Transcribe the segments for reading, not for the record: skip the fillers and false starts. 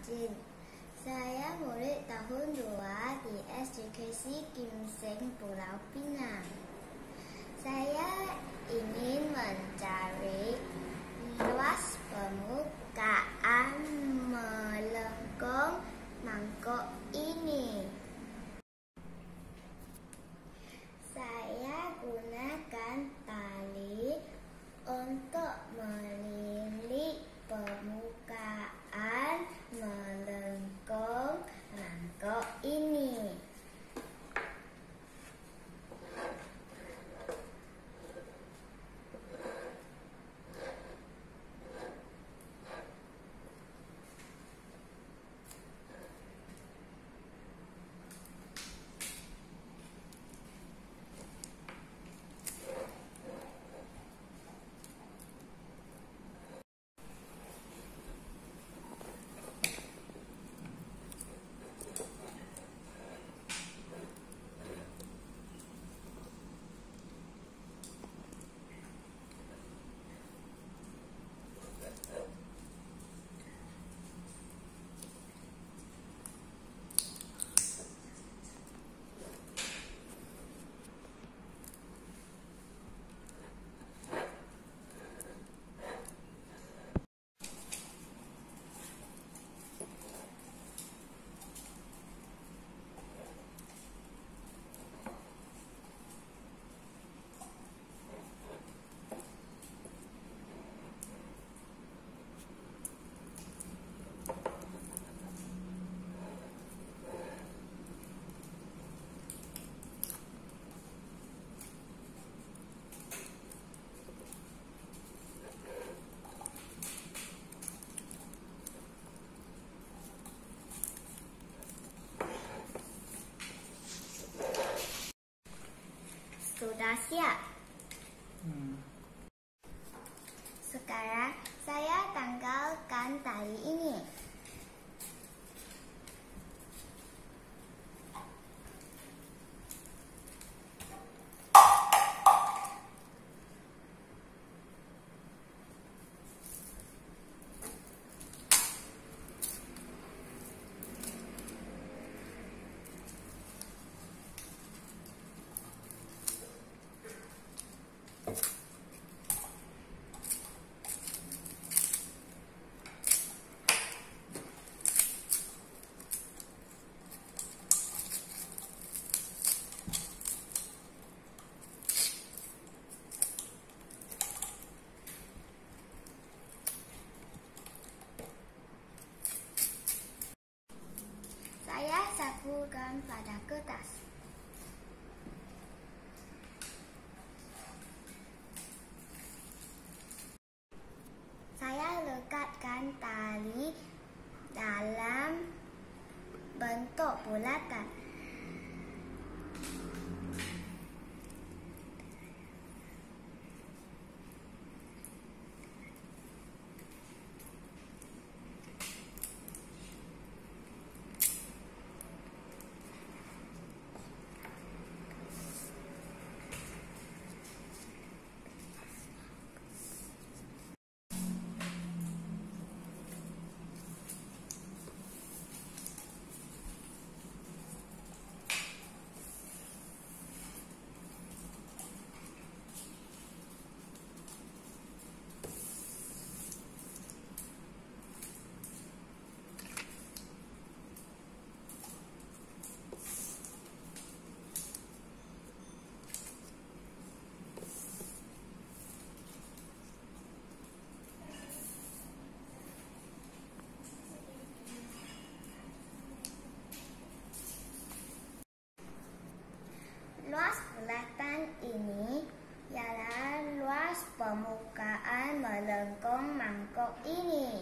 Jin. Saya murid tahun 2 di SDKC Kim Seng, Pulau Pinang. Saya ingin mencari luas permukaan melengkung mangkok ini. Saya gunakan tali untuk melilit permukaan melengkung mangkok ini. Sudah siap. Sekarang saya tanggalkan tali ini. Saya sapukan pada kertas. Saya lekatkan tali dalam bentuk bulatan. Luas bulatan ini ialah luas permukaan melengkung mangkok ini.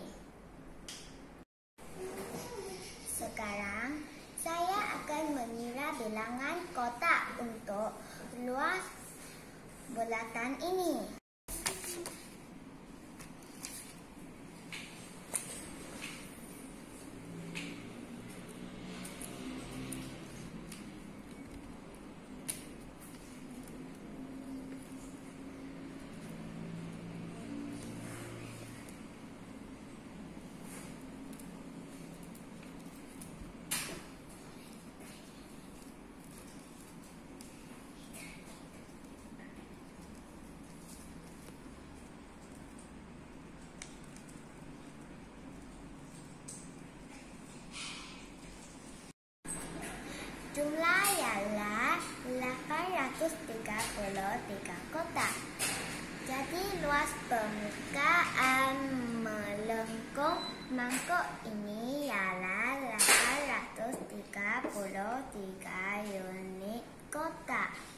Sekarang saya akan mengira bilangan kotak untuk luas bulatan ini. Jumlah ialah 833 kotak. Jadi luas permukaan melengkung mangkuk ini ialah 833 unit kotak.